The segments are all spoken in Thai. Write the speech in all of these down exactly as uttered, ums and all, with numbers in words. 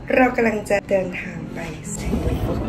เรากำลังจะเดินทางไปสิงคโปร์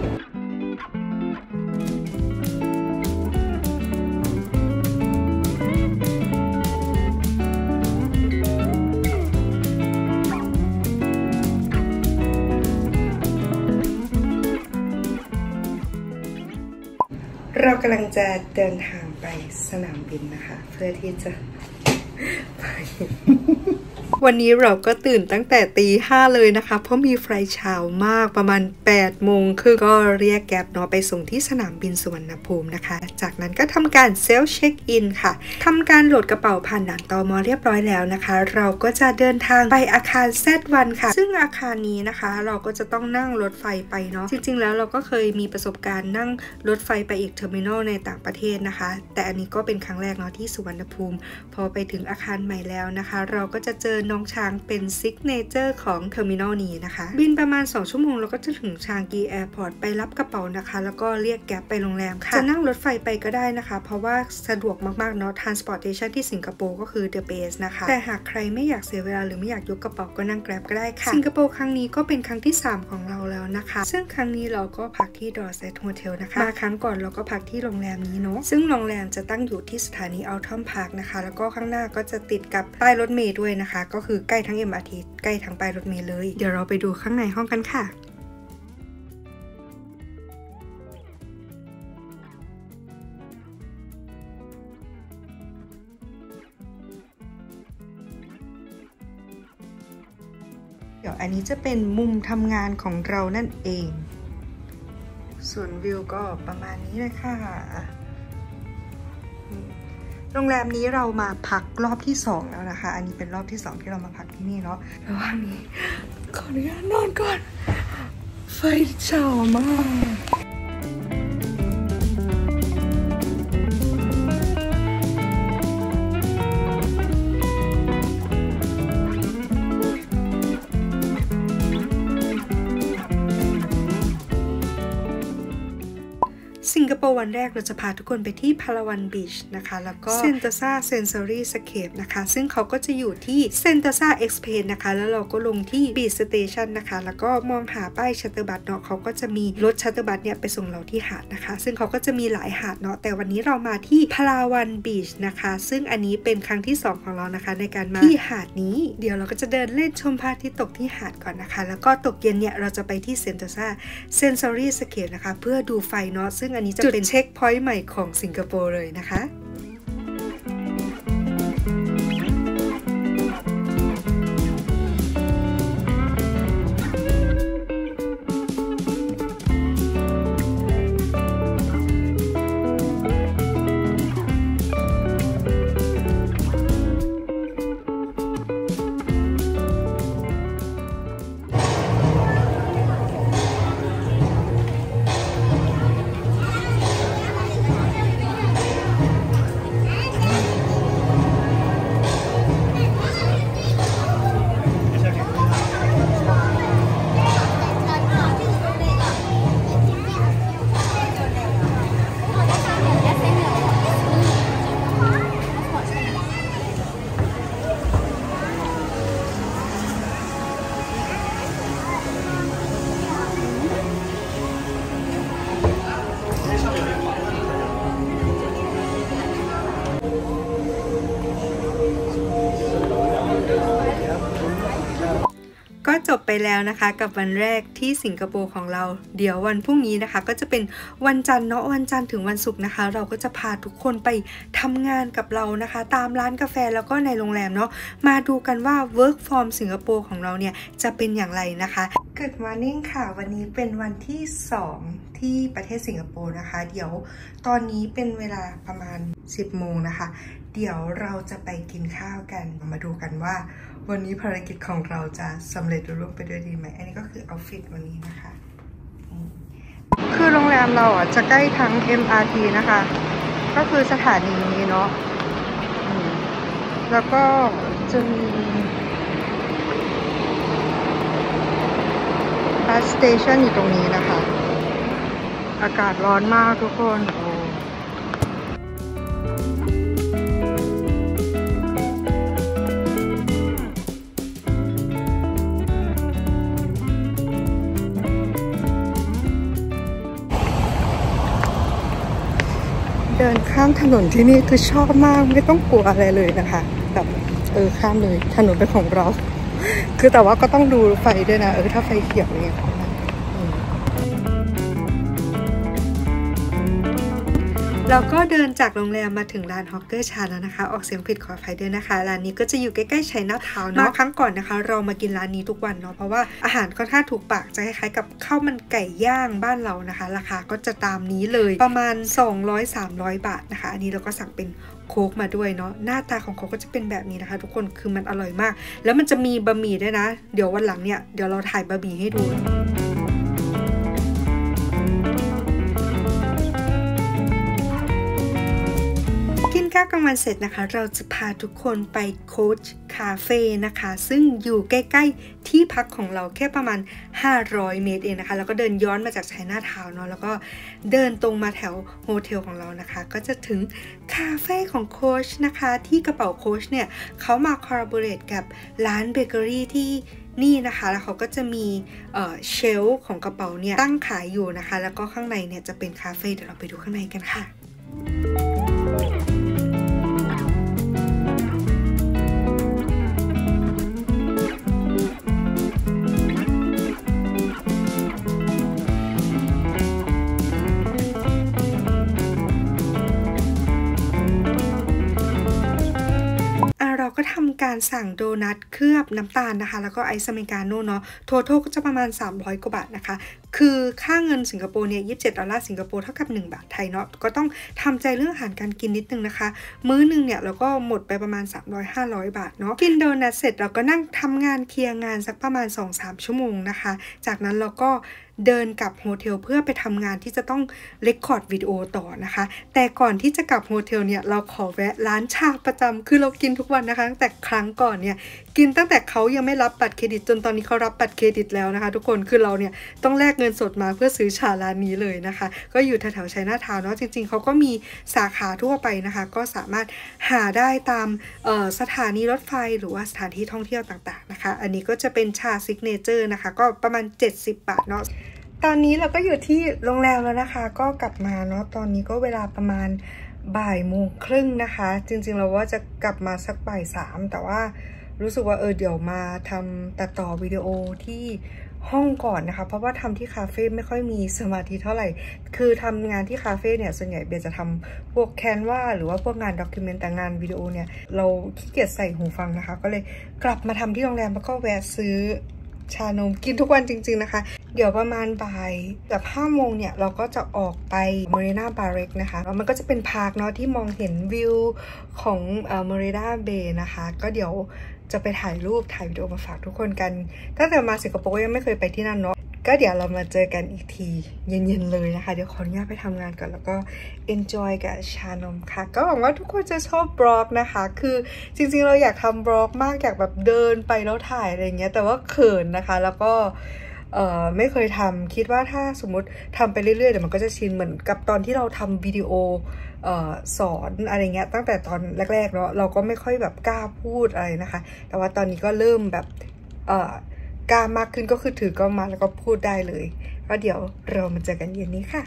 เรากำลังจะเดินทางไปสนามบินนะคะเพื่อที่จะไปวันนี้เราก็ตื่นตั้งแต่ตีห้าเลยนะคะเพราะมีไฟล์เช้ามากประมาณแปดโมงคือก็เรียกแก๊ปเนาะไปส่งที่สนามบินสุวรรณภูมินะคะจากนั้นก็ทำการเซลฟ์เช็คอินค่ะทำการโหลดกระเป๋าผ่านด่านตม.เรียบร้อยแล้วนะคะเราก็จะเดินทางไปอาคาร แซด วัน ค่ะซึ่งอาคารนี้นะคะเราก็จะต้องนั่งรถไฟไปเนาะจริงๆแล้วเราก็เคยมีประสบการณ์นั่งรถไฟไปอีกเทอร์มินอลในต่างประเทศนะคะแต่อันนี้ก็เป็นครั้งแรกเนาะที่สุวรรณภูมิพอไปถึงอาคารใหม่แล้วนะคะเราก็จะเจอน้องช้างเป็นซิกเนเจอร์ของเทอร์มินอลนี้นะคะบินประมาณสองชั่วโมงเราก็จะถึงชางกีแอร์พอร์ตไปรับกระเป๋านะคะแล้วก็เรียกแก๊ปไปโรงแรมค่ะจะนั่งรถไฟไปก็ได้นะคะเพราะว่าสะดวกมากๆเนาะ transportation ที่สิงคโปร์ก็คือ the best นะคะแต่หากใครไม่อยากเสียเวลาหรือไม่อยากยกกระเป๋าก็นั่งแกร็บก็ได้ค่ะสิงคโปร์ครั้งนี้ก็เป็นครั้งที่สามของเราแล้วนะคะซึ่งครั้งนี้เราก็พักที่ Dorset Hotel นะคะมาครั้งก่อนเราก็พักที่โรงแรมนี้เนาะซึ่งโรงแรมจะตั้งอยู่ที่สถานี Outram Park นะคะแล้วก็ข้างหน้าก็จะติดกับป้ายรถเมล์ด้วยนะคะก็คือใกล้ทั้ง เอ็ม อาร์ ที ใกล้ทั้งป้ายรถเมล์เลยเดี๋ยวเราไปดูข้างในห้องกันค่ะเดี๋ยวอันนี้จะเป็นมุมทำงานของเรานั่นเองส่วนวิวก็ประมาณนี้เลยค่ะโรงแรมนี้เรามาพักรอบที่สองแล้วนะคะอันนี้เป็นรอบที่สองที่เรามาพักที่นี่เนาะระหว่างนี้ขออนุญาตนอนก่อนไฟเช้ามากสิงคโปร์วันแรกเราจะพาทุกคนไปที่พาราวันบีชนะคะแล้วก็เซนโตซาเซนซอรี่สเคปนะคะซึ่งเขาก็จะอยู่ที่เซนโตซาเอ็กซ์เพนนะคะแล้วเราก็ลงที่บีชสเตชันนะคะแล้วก็มองหาป้ายชัตเตอร์บัสเนาะเขาก็จะมีรถชัตเตอร์บัสเนี่ยไปส่งเราที่หาดนะคะซึ่งเขาก็จะมีหลายหาดเนาะแต่วันนี้เรามาที่พาราวันบีชนะคะซึ่งอันนี้เป็นครั้งที่สองของเรานะคะในการมาที่หาดนี้เดี๋ยวเราก็จะเดินเล่นชมพระอาทิตย์ตกที่หาดก่อนนะคะแล้วก็ตกเย็นเนี่ยเราจะไปที่เซนโตซาเซนซอรี่สเคปนะคะเพื่อดูไฟเนาะซึ่งอันนี้จะเป็นเช็คพอยต์ใหม่ของสิงคโปร์เลยนะคะก็จบไปแล้วนะคะกับวันแรกที่สิงคโปร์ของเราเดี๋ยววันพรุ่งนี้นะคะก็จะเป็นวันจันทร์เนาะวันจันทร์ถึงวันศุกร์นะคะเราก็จะพาทุกคนไปทำงานกับเรานะคะตามร้านกาแฟแล้วก็ในโรงแรมเนาะมาดูกันว่า work from สิงคโปร์ของเราเนี่ยจะเป็นอย่างไรนะคะ Good morning ค่ะวันนี้เป็นวันที่สองที่ประเทศสิงคโปร์นะคะเดี๋ยวตอนนี้เป็นเวลาประมาณสิบโมงนะคะเดี๋ยวเราจะไปกินข้าวกันมาดูกันว่าวันนี้ภารกิจของเราจะสำเร็จรุ่ร่วงไปด้วยดีไหมอันนี้ก็คือเอาฟิตวันนี้นะคะคือโรงแรมเราอ่ะจะใกล้ทั้ง เอ็ม อาร์ ที นะคะก็คือสถานีนี้เนาะแล้วก็จะมีบัสสเตชันอยู่ตรงนี้นะคะอากาศร้อนมากทุกคนโอ้เดินข้ามถนนที่นี่คือชอบมากไม่ต้องกลัวอะไรเลยนะคะแบบเออข้ามเลยถนนเป็นของเราคือแต่ว่าก็ต้องดูไฟด้วยนะเออถ้าไฟเขียวเนี่ยเราก็เดินจากโรงแรมมาถึงร้านฮอกเกอร์ชาแล้วนะคะออกเสียงผิดขออภัยด้วยนะคะร้านนี้ก็จะอยู่ใกล้ๆไชน่าทาวน์เนาะครั้งก่อนนะคะเรามากินร้านนี้ทุกวันเนาะเพราะว่าอาหารค่อนข้างถูกปากจะคล้ายๆกับข้าวมันไก่ย่างบ้านเรานะคะราคาก็จะตามนี้เลยประมาณ สองร้อยถึงสามร้อย บาทนะคะอันนี้เราก็สั่งเป็นโค้กมาด้วยเนาะหน้าตาของเขาก็จะเป็นแบบนี้นะคะทุกคนคือมันอร่อยมากแล้วมันจะมีบะหมี่ด้วยนะเดี๋ยววันหลังเนี่ยเดี๋ยวเราถ่ายบะหมี่ให้ดูกินข้าวกลางวันเสร็จนะคะเราจะพาทุกคนไปโค้ชคาเฟ่นะคะซึ่งอยู่ใกล้ๆที่พักของเราแค่ประมาณห้าร้อยเมตรเองนะคะแล้วก็เดินย้อนมาจากไชน่าทาวน์เนาะแล้วก็เดินตรงมาแถวโฮเทลของเรานะคะก็จะถึงคาเฟ่ของโค้ชนะคะที่กระเป๋าโค้ชเนี่ยเขามาคอลลาบอเรทกับร้านเบเกอรี่ที่นี่นะคะแล้วเขาก็จะมีเอ่อเชลฟ์ของกระเป๋าเนี่ยตั้งขายอยู่นะคะแล้วก็ข้างในเนี่ยจะเป็นคาเฟ่เดี๋ยวเราไปดูข้างในกันค่ะเราก็ทำการสั่งโดนัทเคลือบน้ำตาลนะคะแล้วก็ไอซ์อเมริกาโน่เนาะโททก็จะประมาณสามร้อยกว่าบาทนะคะคือค่าเงินสิงคโปร์เนี่ยยี่สิบเจ็ดดอลลาร์สิงคโปร์เท่ากับหนึ่งบาทไทยเนาะก็ต้องทำใจเรื่องอาหารการกินนิดนึงนะคะมื้อนึงเนี่ยเราก็หมดไปประมาณสามร้อย ห้าร้อยบาทเนาะกินโดนัทเสร็จเราก็นั่งทำงานเคลียร์งานสักประมาณ สองถึงสาม ชั่วโมงนะคะจากนั้นเราก็เดินกลับโฮเทลเพื่อไปทำงานที่จะต้องเรคคอร์ดวิดีโอต่อนะคะแต่ก่อนที่จะกลับโฮเทลเนี่ยเราขอแวะร้านชาประจำคือเรากินทุกวันนะคะตั้งแต่ครั้งก่อนเนี่ยกินตั้งแต่เขายังไม่รับบัตรเครดิตจนตอนนี้เขารับบัตรเครดิตแล้วนะคะทุกคนคือเราเนี่ยต้องแลกเงินสดมาเพื่อซื้อชาร้านนี้เลยนะคะก็อยู่แถวๆไชน่าทาวน์เนาะจริงๆเขาก็มีสาขาทั่วไปนะคะก็สามารถหาได้ตามสถานีรถไฟหรือว่าสถานที่ท่องเที่ยวต่างๆนะคะอันนี้ก็จะเป็นชาซิกเนเจอร์นะคะก็ประมาณเจ็ดสิบบาทเนาะตอนนี้เราก็อยู่ที่โรงแรมแล้วนะคะก็กลับมาเนาะตอนนี้ก็เวลาประมาณบ่ายโมงครึ่งนะคะจริงๆเราว่าจะกลับมาสักบ่ายสามแต่ว่ารู้สึกว่าเออเดี๋ยวมาทำตัดต่อวิดีโอที่ห้องก่อนนะคะเพราะว่าทำที่คาเฟ่ไม่ค่อยมีสมาธิเท่าไหร่คือทำงานที่คาเฟ่เนี่ยส่วนใหญ่เบนจะทำพวกแคนวาหรือว่าพวกงานด็อกิเมนต์แต่งานวิดีโอเนี่ยเราขี้เกียจใส่หูฟังนะคะก็เลยกลับมาทำที่โรงแรมแล้วก็แวะซื้อชานมกินทุกวันจริงๆนะคะเดี๋ยวประมาณบ่ายกับห้าโมงเนี่ยเราก็จะออกไปมารีนาบาเร็กนะคะแล้วมันก็จะเป็นพาร์คเนาะที่มองเห็นวิวของเอ่อมารีนาเบย์นะคะก็เดี๋ยวจะไปถ่ายรูปถ่ายวิดีโอมาฝากทุกคนกันตั้งแต่มาสิงคโปร์ยังไม่เคยไปที่นั่นเนาะก็เดี๋ยวเรามาเจอกันอีกทีเย็นๆเลยนะคะเดี๋ยวขออนุญาตไปทำงานก่อนแล้วก็ enjoy กับชานมค่ะก็หวังว่าทุกคนจะชอบบล็อกนะคะคือจริงๆเราอยากทำบล็อกมากอยากแบบเดินไปแล้วถ่ายอะไรเงี้ยแต่ว่าเขินนะคะแล้วก็เอ่อไม่เคยทำคิดว่าถ้าสมมติทำไปเรื่อยๆเดี๋ยวมันก็จะชินเหมือนกับตอนที่เราทำวิดีโอเอ่อสอนอะไรเงี้ยตั้งแต่ตอนแรกๆเนาะเราก็ไม่ค่อยแบบกล้าพูดอะไรนะคะแต่ว่าตอนนี้ก็เริ่มแบบเอ่อกล้ามากขึ้นก็คือถือกล้องมาแล้วก็พูดได้เลยก็เดี๋ยวเรามาเจอกันเย็นนี้ค่ะ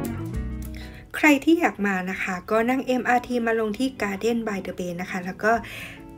ใครที่อยากมานะคะก็นั่ง เอ็ม อาร์ ที มาลงที่ Garden by the Bay นะคะแล้วก็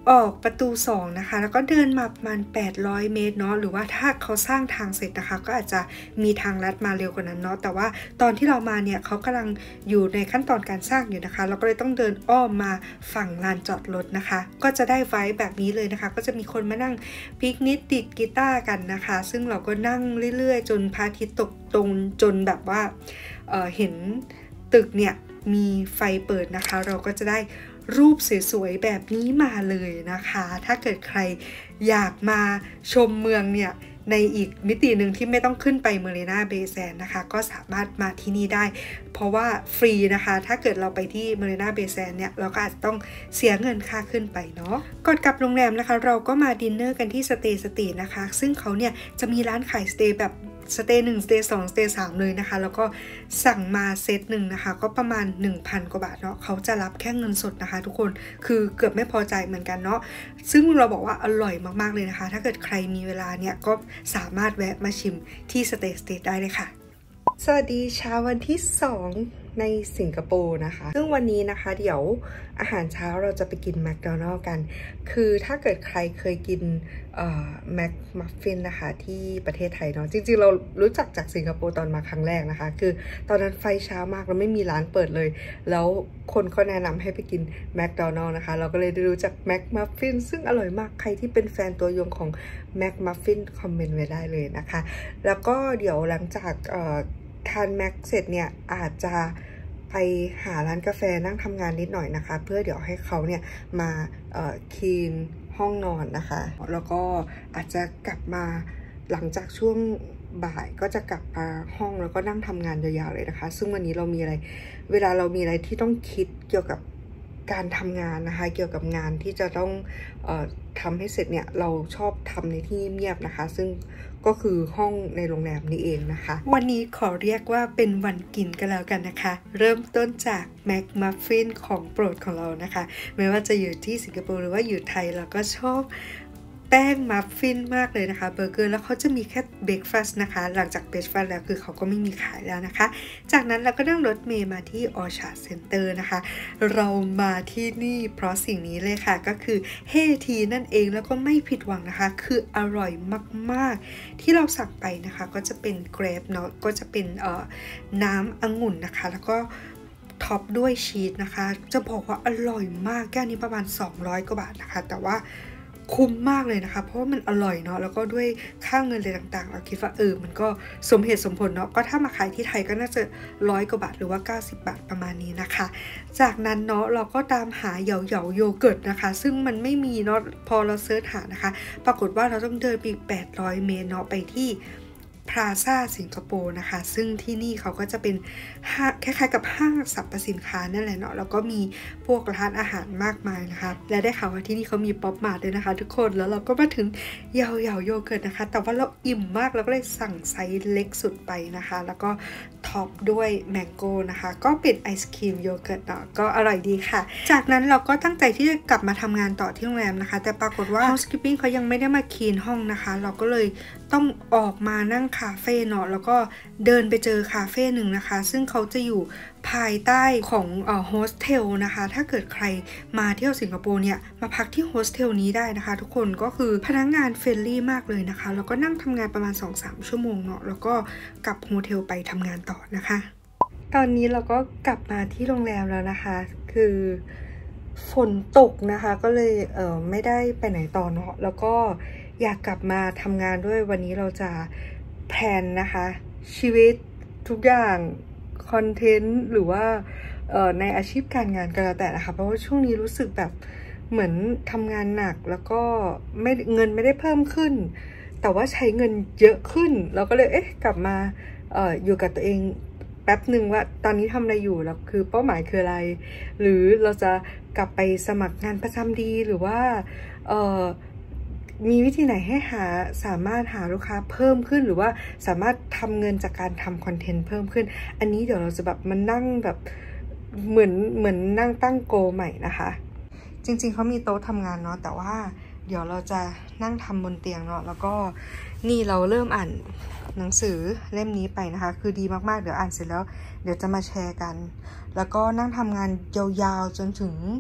ออกประตูสองนะคะแล้วก็เดินมาประมาณแปดร้อยเมตรเนาะหรือว่าถ้าเขาสร้างทางเสร็จนะคะก็อาจจะมีทางลัดมาเร็วกว่านั้นเนาะแต่ว่าตอนที่เรามาเนี่ยเขากำลังอยู่ในขั้นตอนการสร้างอยู่นะคะเราก็เลยต้องเดินอ้อมมาฝั่งลานจอดรถนะคะก็จะได้ไวบ์แบบนี้เลยนะคะก็จะมีคนมานั่งปิกนิกดิดกีตาร์กันนะคะซึ่งเราก็นั่งเรื่อยๆจนพระอาทิตย์ตกตรงจนแบบว่า เอ่อ เห็นตึกเนี่ยมีไฟเปิดนะคะเราก็จะได้รูปสวยๆแบบนี้มาเลยนะคะถ้าเกิดใครอยากมาชมเมืองเนี่ยในอีกมิติหนึ่งที่ไม่ต้องขึ้นไปเมรีนาเบย์แซนด์นะคะก็สามารถมาที่นี่ได้เพราะว่าฟรีนะคะถ้าเกิดเราไปที่เมรีนาเบย์แซนด์เนี่ยเราก็อาจจะต้องเสียเงินค่าขึ้นไปเนาะก่อนกลับโรงแรมนะคะเราก็มาดินเนอร์กันที่สเตย์สตรีทนะคะซึ่งเขาเนี่ยจะมีร้านขายสเตย์แบบสเตย์หนึ่งสเตย์สองสเตย์สามเลยนะคะแล้วก็สั่งมาเซตหนึ่งนะคะก็ประมาณ หนึ่งพัน กว่าบาทเนาะเขาจะรับแค่เงินสดนะคะทุกคนคือเกือบไม่พอใจเหมือนกันเนาะซึ่งเราบอกว่าอร่อยมากๆเลยนะคะถ้าเกิดใครมีเวลาเนี่ยก็สามารถแวะมาชิมที่สเตย์สตรีทได้เลยค่ะสวัสดีเช้าวันที่สองในสิงคโปร์นะคะซึ่งวันนี้นะคะเดี๋ยวอาหารเช้าเราจะไปกินแมคโดนัลด์กันคือถ้าเกิดใครเคยกินแมคมัฟฟินนะคะที่ประเทศไทยเนาะจริงๆเรารู้จักจากสิงคโปร์ตอนมาครั้งแรกนะคะคือตอนนั้นไฟเช้ามากแล้วไม่มีร้านเปิดเลยแล้วคนเขาแนะนำให้ไปกินแมคโดนัลด์นะคะเราก็เลยได้รู้จักแมคมัฟฟินซึ่งอร่อยมากใครที่เป็นแฟนตัวยงของแมคมัฟฟินคอมเมนต์ไว้ได้เลยนะคะแล้วก็เดี๋ยวหลังจากทานแม็กเสร็จเนี่ยอาจจะไปหาร้านกาแฟนั่งทำงานนิดหน่อยนะคะเพื่อเดี๋ยวให้เขาเนี่ยมาเอ่อคลีนห้องนอนนะคะแล้วก็อาจจะกลับมาหลังจากช่วงบ่ายก็จะกลับมาห้องแล้วก็นั่งทำงานยาวๆเลยนะคะซึ่งวันนี้เรามีอะไรเวลาเรามีอะไรที่ต้องคิดเกี่ยวกับการทำงานนะคะเกี่ยวกับงานที่จะต้องเอ่อทำให้เสร็จเนี่ยเราชอบทำในที่เงียบนะคะซึ่งก็คือห้องในโรงแรมนี้เองนะคะวันนี้ขอเรียกว่าเป็นวันกินกันแล้วกันนะคะเริ่มต้นจากแมคมัฟฟินของโปรดของเรานะคะไม่ว่าจะอยู่ที่สิงคโปร์หรือว่าอยู่ไทยเราก็ชอบแป้งมัฟฟินมากเลยนะคะเบอร์เกอร์แล้วเขาจะมีแค่เบรคฟาสต์นะคะหลังจากเบรคฟาสต์แล้วคือเขาก็ไม่มีขายแล้วนะคะจากนั้นเราก็นั่งรถเมล์มาที่ออชาร์ดเซ็นเตอร์นะคะเรามาที่นี่เพราะสิ่งนี้เลยค่ะก็คือเฮทีนั่นเองแล้วก็ไม่ผิดหวังนะคะคืออร่อยมากๆที่เราสั่งไปนะคะก็จะเป็นเกรปเนาะก็จะเป็นเอ่อน้ำองุ่นนะคะแล้วก็ท็อปด้วยชีสนะคะจะบอกว่าอร่อยมากแก้วนี้ประมาณสองร้อยกว่าบาทนะคะแต่ว่าคุ้มมากเลยนะคะเพราะว่ามันอร่อยเนาะแล้วก็ด้วยค่าเงินอะไรต่างๆเราคิดว่าเออมันก็สมเหตุสมผลเนาะก็ถ้ามาขายที่ไทยก็น่าจะร้อยกว่าบาทหรือว่าเก้าสิบบาทประมาณนี้นะคะจากนั้นเนาะเราก็ตามหาเหยาเหยาโยเกิร์ตนะคะซึ่งมันไม่มีเนาะพอเราเสิร์ชหานะคะปรากฏว่าเราต้องเดินไปอีกแปดร้อยเมตรเนาะไปที่พลาซ่าสิงคโปร์นะคะซึ่งที่นี่เขาก็จะเป็นคล้ายๆกับห้างสรรพสินค้านั่นแหละเนาะแล้วก็มีพวกร้านอาหารมากมายนะคะและได้ข่าวว่าที่นี่เขามีป๊อปมาร์ทด้วยนะคะทุกคนแล้วเราก็มาถึงเหยาเหยาโยเกิร์ตนะคะแต่ว่าเราอิ่มมากเราก็เลยสั่งไซส์เล็กสุดไปนะคะแล้วก็ท็อปด้วยแมงโก้นะคะก็เป็นไอศครีมโยเกิร์ตเนาะก็อร่อยดีค่ะจากนั้นเราก็ตั้งใจที่จะกลับมาทำงานต่อที่โรงแรมนะคะแต่ปรากฏว่า housekeeping เขายังไม่ได้มาคลีนห้องนะคะเราก็เลยต้องออกมานั่งคาเฟ่เนาะแล้วก็เดินไปเจอคาเฟ่หนึ่งนะคะซึ่งเขาจะอยู่ภายใต้ของเอ่อโฮสเทลนะคะถ้าเกิดใครมาเที่ยวสิงคโปร์เนี่ยมาพักที่โฮสเทลนี้ได้นะคะทุกคนก็คือพนักงานเฟรนลี่มากเลยนะคะแล้วก็นั่งทำงานประมาณ สองถึงสาม ชั่วโมงเนาะแล้วก็กลับโฮเทลไปทำงานต่อนะคะตอนนี้เราก็กลับมาที่โรงแรมแล้วนะคะคือฝนตกนะคะก็เลยเอ่อไม่ได้ไปไหนต่อเนาะแล้วก็อยากกลับมาทำงานด้วยวันนี้เราจะแพลนนะคะชีวิตทุกอย่างคอนเทนต์หรือว่าเอ่อในอาชีพการงานก็แล้วแต่นะคะเพราะว่าช่วงนี้รู้สึกแบบเหมือนทำงานหนักแล้วก็ไม่เงินไม่ได้เพิ่มขึ้นแต่ว่าใช้เงินเยอะขึ้นเราก็เลยเอ๊ะกลับมาเอ่ออยู่กับตัวเองแป๊บหนึ่งว่าตอนนี้ทำอะไรอยู่แล้วคือเป้าหมายคืออะไรหรือเราจะกลับไปสมัครงานประจำดีหรือว่าเอ่อมีวิธีไหนให้หาสามารถหาลูกค้าเพิ่มขึ้นหรือว่าสามารถทำเงินจากการทำคอนเทนต์เพิ่มขึ้นอันนี้เดี๋ยวเราจะแบบมานั่งแบบเหมือนเหมือนนั่งตั้งโกใหม่นะคะจริงๆเขามีโต๊ะทำงานเนาะแต่ว่าเดี๋ยวเราจะนั่งทำบนเตียงเนาะแล้วก็นี่เราเริ่มอ่านหนังสือเล่มนี้ไปนะคะคือดีมากๆเดี๋ยวอ่านเสร็จแล้วเดี๋ยวจะมาแชร์กันแล้วก็นั่งทำงานยาวๆจนถึง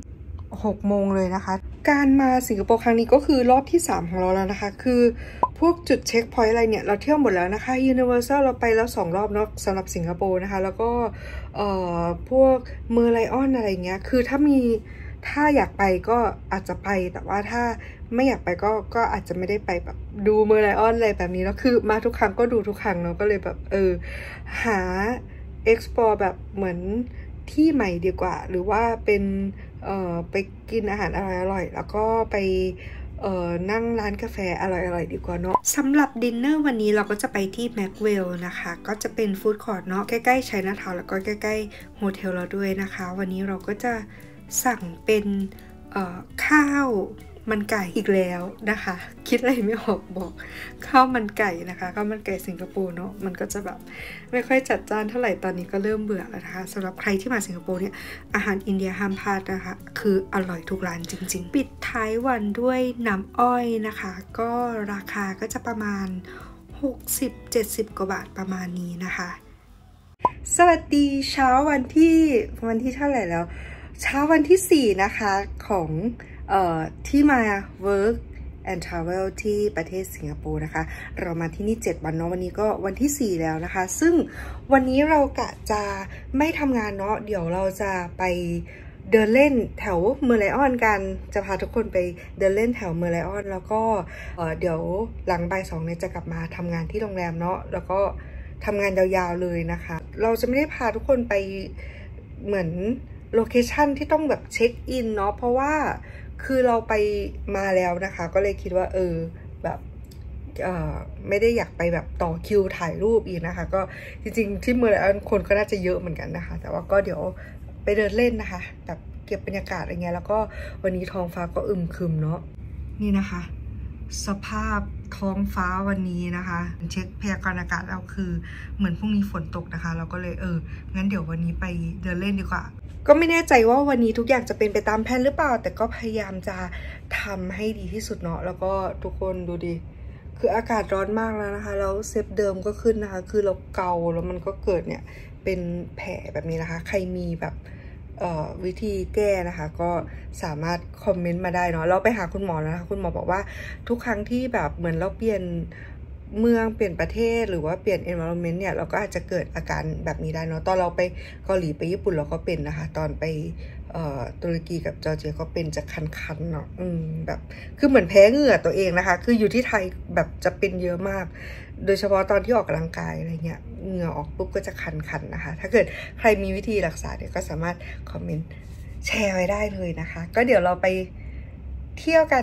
หกโมงเลยนะคะการมาสิงคโปร์ครั้งนี้ก็คือรอบที่สามของเราแล้วนะคะคือพวกจุดเช็คพอยต์อะไรเนี่ยเราเที่ยวหมดแล้วนะคะ Universal เราไปแล้วสองรอบเนาะสำหรับสิงคโปร์นะคะแล้วก็เอ่อพวกเมอร์ไลออนอะไรเงี้ยคือถ้ามีถ้าอยากไปก็อาจจะไปแต่ว่าถ้าไม่อยากไปก็ก็อาจจะไม่ได้ไปแบบดูเมอร์ไลออนอะไรแบบนี้แล้วคือมาทุกครั้งก็ดูทุกครั้งเนาะก็เลยแบบเออหา explore แบบเหมือนที่ใหม่ดีกว่าหรือว่าเป็นเอ่อไปกินอาหารอร่อยๆแล้วก็ไปเอ่อนั่งร้านกาแฟอร่อยๆดีกว่าเนาะสำหรับดินเนอร์วันนี้เราก็จะไปที่แม็กเวลนะคะก็จะเป็นฟู้ดคอร์ทเนาะใกล้ๆไชน่าทาวน์แล้วก็ใกล้ๆโฮเทลเราด้วยนะคะวันนี้เราก็จะสั่งเป็นเอ่อข้าวมันไก่อีกแล้วนะคะคิดอะไรไม่ออกบอกข้าวมันไก่นะคะข้าวมันไก่สิงคโปร์เนาะมันก็จะแบบไม่ค่อยจัดจ้านเท่าไหร่ตอนนี้ก็เริ่มเบื่อแล้วนะคะสำหรับใครที่มาสิงคโปร์เนี่ยอาหารอินเดียห้ามพลาดนะคะคืออร่อยทุกร้านจริงๆปิดท้ายวันด้วยน้ำอ้อยนะคะก็ราคาก็จะประมาณ หกสิบเจ็ดสิบ กว่าบาทประมาณนี้นะคะสวัสดีเช้าวันที่วันที่เท่าไหร่แล้วเช้าวันที่สี่นะคะของเอ่อที่มา work and travel ที่ประเทศสิงคโปร์นะคะเรามาที่นี่เจ็ดวันเนาะวันนี้ก็วันที่สี่แล้วนะคะซึ่งวันนี้เรากะจะไม่ทำงานเนาะเดี๋ยวเราจะไปเดินเล่นแถวเมอร์ไลออนกันจะพาทุกคนไปเดินเล่นแถวเมอร์ไลออนแล้วก็เอ่อเดี๋ยวหลังบ่ายสองเนี่ยจะกลับมาทำงานที่โรงแรมเนาะแล้วก็ทำงานยาวๆเลยนะคะเราจะไม่ได้พาทุกคนไปเหมือนโลเคชั่นที่ต้องแบบเช็คอินเนาะเพราะว่าคือเราไปมาแล้วนะคะก็เลยคิดว่าเออแบบเอ่อไม่ได้อยากไปแบบต่อคิวถ่ายรูปอีกนะคะก็จริงๆที่เมืองอันคนก็น่าจะเยอะเหมือนกันนะคะแต่ว่าก็เดี๋ยวไปเดินเล่นนะคะแบบเก็บบรรยากาศอะไรเงี้ยแล้วก็วันนี้ท้องฟ้าก็อึมครึมเนาะนี่นะคะสภาพท้องฟ้าวันนี้นะคะเช็คพยากรณ์อากาศเราคือเหมือนพรุ่งนี้ฝนตกนะคะเราก็เลยเอองั้นเดี๋ยววันนี้ไปเดินเล่นดีกว่าก็ไม่แน่ใจว่าวันนี้ทุกอย่างจะเป็นไปตามแผนหรือเปล่าแต่ก็พยายามจะทำให้ดีที่สุดเนาะแล้วก็ทุกคนดูดิคืออากาศร้อนมากแล้วนะคะแล้วเซฟเดิมก็ขึ้นนะคะคือเราเกาแล้วมันก็เกิดเนี่ยเป็นแผลแบบนี้นะคะใครมีแบบวิธีแก้นะคะก็สามารถคอมเมนต์มาได้เนาะเราไปหาคุณหมอแล้วนะคะคุณหมอบอกว่าทุกครั้งที่แบบเหมือนเราเปลี่ยนเมืองเปลี่ยนประเทศหรือว่าเปลี่ยน environment เนี่ยเราก็อาจจะเกิดอาการแบบนี้ได้เนาะตอนเราไปเกาหลีไปญี่ปุ่นเราก็เป็นนะคะตอนไปตุรกีกับจอร์เจียก็เป็นจะคันๆเนาะอืมแบบคือเหมือนแพ้เหงื่อตัวเองนะคะคืออยู่ที่ไทยแบบจะเป็นเยอะมากโดยเฉพาะตอนที่ออกกำลังกายอะไรเงี้ยเหงื่อออกปุ๊บก็จะคันๆนะคะถ้าเกิดใครมีวิธีรักษาเนี่ยก็สามารถคอมเมนต์แชร์ไว้ได้เลยนะคะก็เดี๋ยวเราไปเที่ยวกัน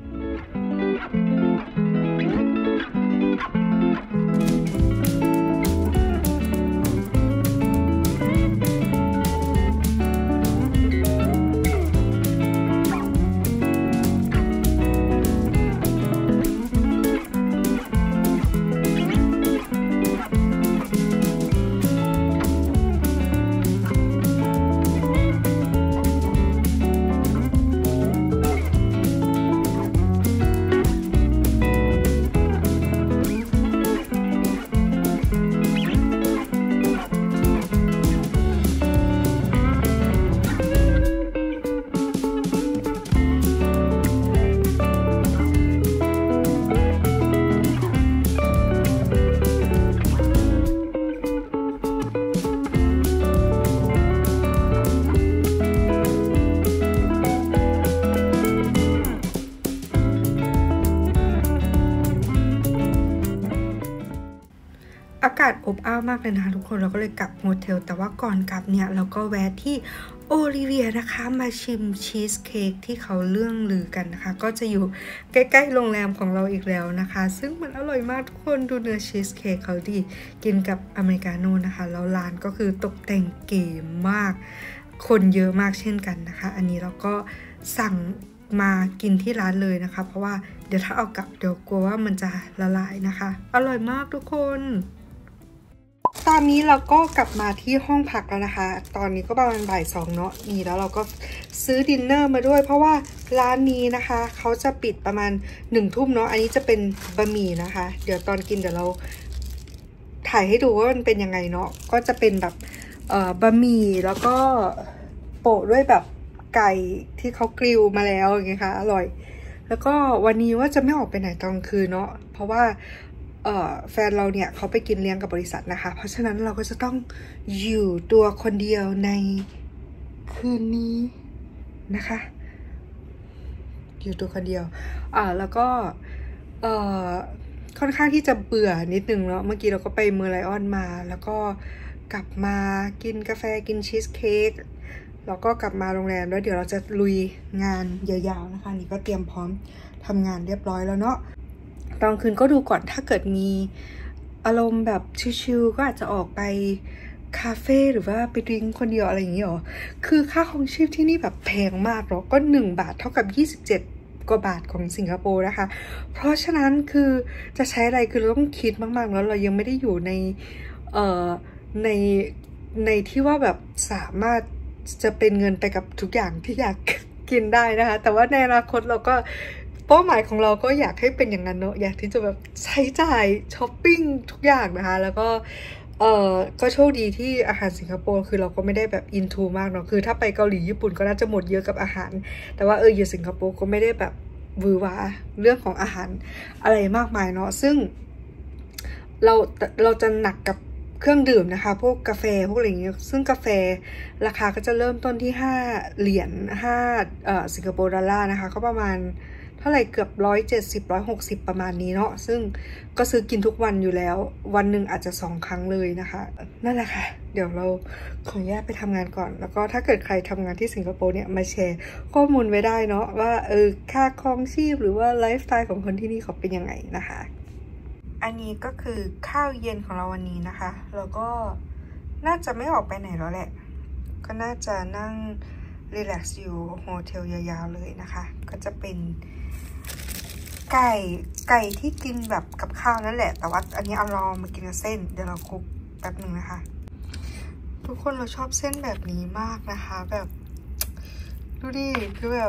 อากาศอบอ้าวมากเลยนะคะทุกคนเราก็เลยกลับโฮเทลแต่ว่าก่อนกลับเนี่ยเราก็แวะที่โอลิเวียนะคะมาชิมชีสเค้กที่เขาเรื่องลือกันนะคะก็จะอยู่ใกล้ๆโรงแรมของเราอีกแล้วนะคะซึ่งมันอร่อยมากทุกคนดูเนื้อชีสเค้กเขาดีกินกับอเมริกาโน่นะคะแล้วร้านก็คือตกแต่งเก๋มากคนเยอะมากเช่นกันนะคะอันนี้เราก็สั่งมากินที่ร้านเลยนะคะเพราะว่าเดี๋ยวถ้าเอากลับเดี๋ยวกลัวว่ามันจะละลายนะคะอร่อยมากทุกคนตอนนี้เราก็กลับมาที่ห้องพักแล้วนะคะตอนนี้ก็ประมาณบ่ายสองเนาะนี่แล้วเราก็ซื้อดินเนอร์มาด้วยเพราะว่าร้านนี้นะคะเขาจะปิดประมาณหนึ่งทุ่มเนาะอันนี้จะเป็นบะหมี่นะคะเดี๋ยวตอนกินเดี๋ยวเราถ่ายให้ดูว่ามันเป็นยังไงเนาะก็จะเป็นแบบเอ่อบะหมี่แล้วก็โปะด้วยแบบไก่ที่เขากริลมาแล้วไงคะอร่อยแล้วก็วันนี้ว่าจะไม่ออกไปไหนตอนกลางคืนเนาะเพราะว่าเอ่อแฟนเราเนี่ยเขาไปกินเลี้ยงกับบริษัทนะคะเพราะฉะนั้นเราก็จะต้องอยู่ตัวคนเดียวในคืนนี้นะคะอยู่ตัวคนเดียวอ่าแล้วก็เอ่อค่อนข้างที่จะเบื่อนิดนึงเนาะเมื่อกี้เราก็ไปเมอร์ไลออนมาแล้วก็กลับมากินกาแฟกินชีสเค้กแล้วก็กลับมาโรงแรมแล้วเดี๋ยวเราจะลุยงานยาวๆนะคะนี่ก็เตรียมพร้อมทำงานเรียบร้อยแล้วเนาะตอนคืนก็ดูก่อนถ้าเกิดมีอารมณ์แบบชิลๆก็อาจจะออกไปคาเฟ่หรือว่าไปดริงก์คนเดียวอะไรอย่างนี้หรอคือค่าครองชีพที่นี่แบบแพงมากหรอก็หนึ่งบาทเท่ากับยี่สิบเจ็ดกว่าบาทของสิงคโปร์นะคะเพราะฉะนั้นคือจะใช้อะไรคือเราต้องคิดมากๆแล้วเรายังไม่ได้อยู่ในเอ่อในในที่ว่าแบบสามารถจะเป็นเงินไปกับทุกอย่างที่อยากกินได้นะคะแต่ว่าในอนาคตเราก็เป้าหมายของเราก็อยากให้เป็นอย่างนั้นเนอะอยากที่จะแบบใช้จ่ายช้อปปิ้งทุกอย่างนะคะแล้วก็เออก็โชคดีที่อาหารสิงคโปร์คือเราก็ไม่ได้แบบอินทูมากเนาะคือถ้าไปเกาหลีญี่ปุ่นก็น่าจะหมดเยอะกับอาหารแต่ว่าเอออยู่สิงคโปร์ก็ไม่ได้แบบวือวาเรื่องของอาหารอะไรมากมายเนาะซึ่งเราเราจะหนักกับเครื่องดื่มนะคะพวกกาแฟพวกอะไรอย่างเงี้ยซึ่งกาแฟราคาก็จะเริ่มต้นที่ห้าเหรียญห้าเอ่อสิงคโปร์ดอลลาร์นะคะก็ประมาณเท่าไหร่เกือบร้อยเจ็ดสิบร้อยหกสิบประมาณนี้เนาะซึ่งก็ซื้อกินทุกวันอยู่แล้ววันหนึ่งอาจจะสองครั้งเลยนะคะนั่นแหละค่ะเดี๋ยวเราขอแยกไปทำงานก่อนแล้วก็ถ้าเกิดใครทำงานที่สิงคโปร์เนี่ยมาแชร์ข้อมูลไว้ได้เนาะว่าเออค่าครองชีพหรือว่าไลฟ์สไตล์ของคนที่นี่เขาเป็นยังไงนะคะอันนี้ก็คือข้าวเย็นของเราวันนี้นะคะแล้วก็น่าจะไม่ออกไปไหนแล้วแหละก็น่าจะนั่งรีแลกซ์อยู่โฮเทลยาวๆเลยนะคะก็จะเป็นไก่ไก่ที่กินแบบกับข้าวนั่นแหละแต่ว่าอันนี้เอาลองมากินกับเส้นเดี๋ยวเราคลุกแป๊บหนึ่งนะคะทุกคนเราชอบเส้นแบบนี้มากนะคะแบบดูดิคือแบบ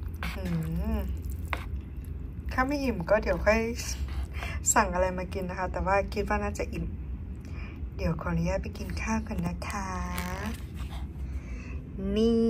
ถ้าไม่อิ่มก็เดี๋ยวค่อยสั่งอะไรมากินนะคะแต่ว่าคิดว่าน่าจะอิ่มเดี๋ยวขออนุญาตไปกินข้าวกันนะคะนี่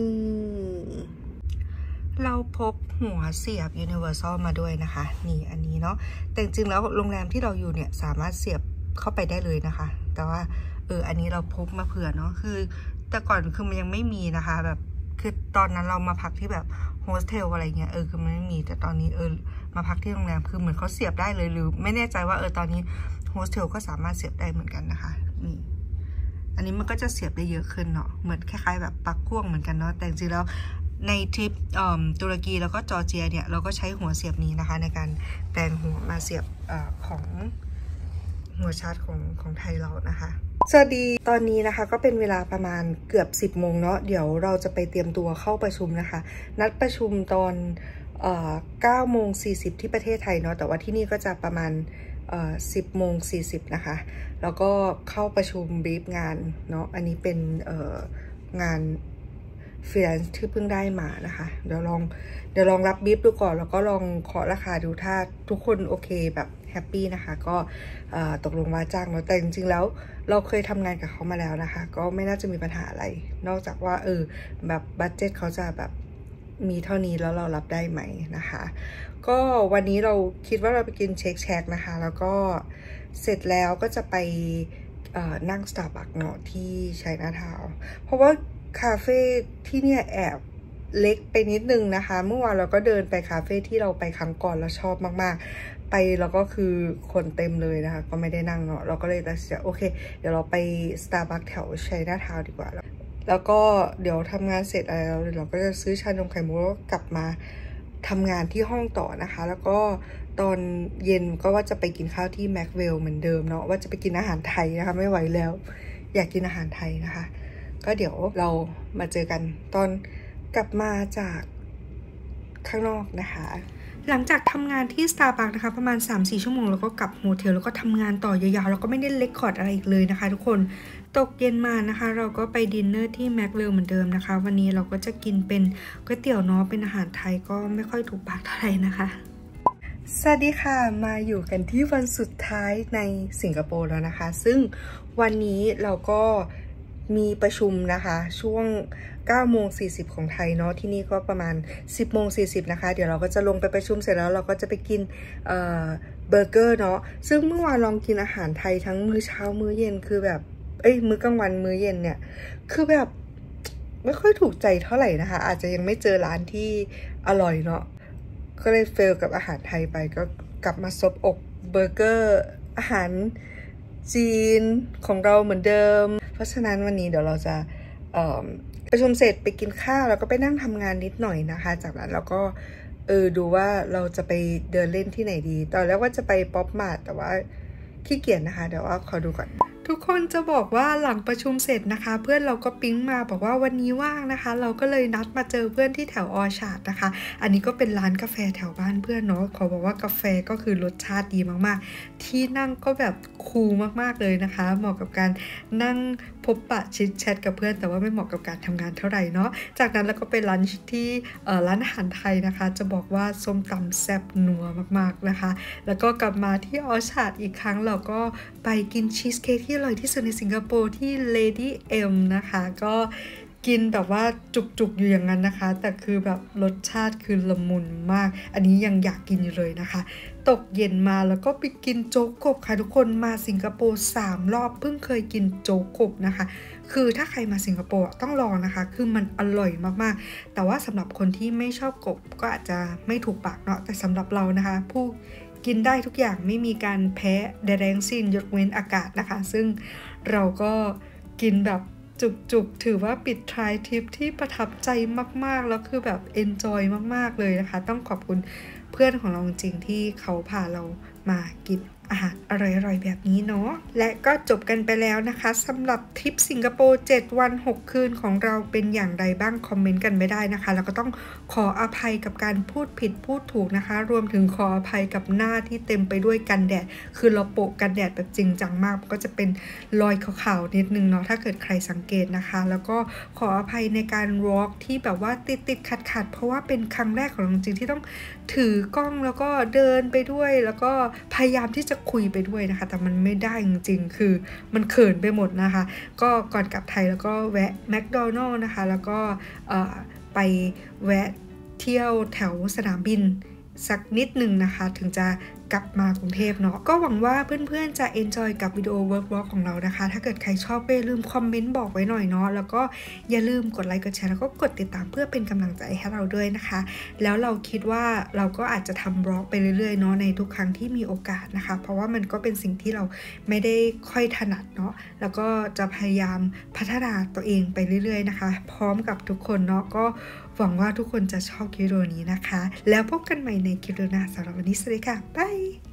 เราพกหัวเสียบ Universal มาด้วยนะคะนี่อันนี้เนาะแต่จริงๆแล้วโรงแรมที่เราอยู่เนี่ยสามารถเสียบเข้าไปได้เลยนะคะแต่ว่าเอออันนี้เราพกมาเผื่อเนาะคือแต่ก่อนคือมันยังไม่มีนะคะแบบคือตอนนั้นเรามาพักที่แบบโฮสเทลอะไรเงี้ยเออคือมันไม่มีแต่ตอนนี้เออมาพักที่โรงแรมคือเหมือนเขาเสียบได้เลยหรือไม่แน่ใจว่าเออตอนนี้โฮสเทลก็สามารถเสียบได้เหมือนกันนะคะนี่อันนี้มันก็จะเสียบได้เยอะขึ้นเนาะเหมือนคล้ายๆแบบปลั๊กพ่วงเหมือนกันเนาะแต่จริงๆแล้วในทริปตุรกีแล้วก็จอร์เจียเนี่ยเราก็ใช้หัวเสียบนี้นะคะในการแปลงหัวมาเสียบอของหัวชาร์จของของไทยเรานะคะสวัสดีตอนนี้นะคะก็เป็นเวลาประมาณเกือบสิบโมงเนาะเดี๋ยวเราจะไปเตรียมตัวเข้าประชุมนะคะนัดประชุมตอนเก้าโมงสี่สิบที่ประเทศไทยเนาะแต่ว่าที่นี่ก็จะประมาณสิบโมงสี่สิบนะคะแล้วก็เข้าประชุมบรีฟงานเนาะอันนี้เป็นงานฟรีแลนซ์ที่เพิ่งได้มานะคะเดี๋ยวลองเดี๋ยวลองรับบรีฟดูก่อนแล้วก็ลองเคาะราคาดูถ้าทุกคนโอเคแบบแฮปปี้นะคะก็ตกลงว่าจ้างเนาะแต่จริงๆแล้วเราเคยทำงานกับเขามาแล้วนะคะก็ไม่น่าจะมีปัญหาอะไรนอกจากว่าเออแบบบัดเจ็ตเขาจะแบบมีเท่านี้แล้วเรารับได้ไหมนะคะก็วันนี้เราคิดว่าเราไปกินเช็คแชกนะคะแล้วก็เสร็จแล้วก็จะไปนั่ง Starbucks เนาะที่ชัยนาทาวน์เพราะว่าคาเฟ่ที่เนี่ยแอบเล็กไปนิดนึงนะคะเมื่อวานเราก็เดินไปคาเฟ่ที่เราไปครั้งก่อนแล้วชอบมากๆไปแล้วก็คือคนเต็มเลยนะคะก็ไม่ได้นั่งเนาะเราก็เลยตัดสินใจโอเคเดี๋ยวเราไป Starbucks แถวชัยนาทาวน์ดีกว่าแล้วก็เดี๋ยวทำงานเสร็จแล้วเราก็จะซื้อชานมไข่มุกแล้วกลับมาทำงานที่ห้องต่อนะคะแล้วก็ตอนเย็นก็ว่าจะไปกินข้าวที่แม็กเวลเหมือนเดิมเนาะว่าจะไปกินอาหารไทยนะคะไม่ไหวแล้วอยากกินอาหารไทยนะคะก็เดี๋ยวเรามาเจอกันตอนกลับมาจากข้างนอกนะคะหลังจากทำงานที่ Starbucks นะคะประมาณ สามถึงสี่ ชั่วโมงแล้วก็กลับโฮเทลแล้วก็ทำงานต่อยาวๆแล้วก็ไม่ได้เรคคอร์ดอะไรอีกเลยนะคะทุกคนตกเย็นมานะคะเราก็ไปดินเนอร์ที่แม็กเวลเหมือนเดิมนะคะวันนี้เราก็จะกินเป็นก๋วยเตี๋ยวเนาะเป็นอาหารไทยก็ไม่ค่อยถูกปากเท่าไหร่นะคะสวัสดีค่ะมาอยู่กันที่วันสุดท้ายในสิงคโปร์แล้วนะคะซึ่งวันนี้เราก็มีประชุมนะคะช่วงเก้าโมงสี่สิบของไทยเนาะที่นี่ก็ประมาณสิบโมงสี่สิบนะคะเดี๋ยวเราก็จะลงไปประชุมเสร็จแล้วเราก็จะไปกินเอ่อเบอร์เกอร์เนาะซึ่งเมื่อวานลองกินอาหารไทยทั้งมื้อเช้ามื้อเย็นคือแบบเอ้ยมื้อกลางวันมื้อเย็นเนี่ยคือแบบไม่ค่อยถูกใจเท่าไหร่นะคะอาจจะยังไม่เจอร้านที่อร่อยเนาะก็เลยเฟลกับอาหารไทยไปก็กลับมาซบอกเบอร์เกอร์อาหารจีนของเราเหมือนเดิมเพราะฉะนั้นวันนี้เดี๋ยวเราจะประชุมเสร็จไปกินข้าวแล้วก็ไปนั่งทำงานนิดหน่อยนะคะจากนั้นเราก็เออดูว่าเราจะไปเดินเล่นที่ไหนดีตอนแรกว่าจะไปป๊อปมาร์ทแต่ว่าขี้เกียจนะคะเดี๋ยวว่าขอดูก่อนทุกคนจะบอกว่าหลังประชุมเสร็จนะคะเพื่อนเราก็ปิ๊งมาบอกว่าวันนี้ว่างนะคะเราก็เลยนัดมาเจอเพื่อนที่แถวออชาร์ดนะคะอันนี้ก็เป็นร้านกาแฟแถวบ้านเพื่อนเนาะขอบอกว่ากาแฟก็คือรสชาติดีมากๆที่นั่งก็แบบคูลมากๆเลยนะคะเหมาะกับการนั่งพบปะชิดแชทกับเพื่อนแต่ว่าไม่เหมาะกับการทำงานเท่าไหร่เนาะจากนั้นเราก็ไปลันช์ที่ร้านอาหารไทยนะคะจะบอกว่าส้มตำแซ่บนัวมากๆนะคะแล้วก็กลับมาที่ออชาร์ดอีกครั้งเราก็ไปกินชีสเค้กที่อร่อยที่สุดในสิงคโปร์ที่ Lady M นะคะก็กินแบบว่าจุกๆอยู่อย่างนั้นนะคะแต่คือแบบรสชาติคือละมุนมากอันนี้ยังอยากกินอยู่เลยนะคะตกเย็นมาแล้วก็ไปกินโจ๊กกบค่ะทุกคนมาสิงคโปร์สามรอบเพิ่งเคยกินโจ๊กกบนะคะคือถ้าใครมาสิงคโปร์ต้องลองนะคะคือมันอร่อยมากๆแต่ว่าสำหรับคนที่ไม่ชอบกบก็อาจจะไม่ถูกปากเนาะแต่สำหรับเรานะคะผู้กินได้ทุกอย่างไม่มีการแพ้ใดๆทั้งสิ้นยกเว้นอากาศนะคะซึ่งเราก็กินแบบจุกๆถือว่าปิดทริปทริปที่ประทับใจมากๆแล้วคือแบบเอนจอยมากๆเลยนะคะต้องขอบคุณเพื่อนของเราจริงๆที่เขาพาเรามากินอาหารอร่อยๆแบบนี้เนาะและก็จบกันไปแล้วนะคะสำหรับทริปสิงคโปร์เจ็ดวันหกคืนของเราเป็นอย่างไรบ้างคอมเมนต์กันไม่ได้นะคะแล้วก็ต้องขออภัยกับการพูดผิดพูดถูกนะคะรวมถึงขออภัยกับหน้าที่เต็มไปด้วยกันแดดคือเราโปะกันแดดแบบจริงจังมากก็จะเป็นรอยขาวๆนิดนึงเนาะถ้าเกิดใครสังเกตนะคะแล้วก็ขออภัยในการวอล์กที่แบบว่าติดติดขัดขัดเพราะว่าเป็นครั้งแรกของเราจริงที่ต้องถือกล้องแล้วก็เดินไปด้วยแล้วก็พยายามที่จะคุยไปด้วยนะคะแต่มันไม่ได้จริงๆคือมันเขินไปหมดนะคะก็ก่อนกลับไทยแล้วก็แวะแมคโดนัลด์นะคะแล้วก็ไปแวะเที่ยวแถวสนามบินสักนิดหนึ่งนะคะถึงจะกลับมากรุงเทพเนาะก็หวังว่าเพื่อนๆจะ enjoy กับวิดีโอ work vlog ของเรานะคะถ้าเกิดใครชอบอย่าลืมคอมเมนต์บอกไว้หน่อยเนาะแล้วก็อย่าลืมกดไลค์กดแชร์แล้วก็กดติดตามเพื่อเป็นกำลังใจให้เราด้วยนะคะแล้วเราคิดว่าเราก็อาจจะทำ vlog ไปเรื่อยๆเนาะในทุกครั้งที่มีโอกาสนะคะเพราะว่ามันก็เป็นสิ่งที่เราไม่ได้ค่อยถนัดเนาะแล้วก็จะพยายามพัฒนาตัวเองไปเรื่อยๆนะคะพร้อมกับทุกคนเนาะก็หวังว่าทุกคนจะชอบคลิปวิดีโอนี้นะคะแล้วพบกันใหม่ในคลิปหน้าสำหรับวันนี้สวัสดีค่ะบาย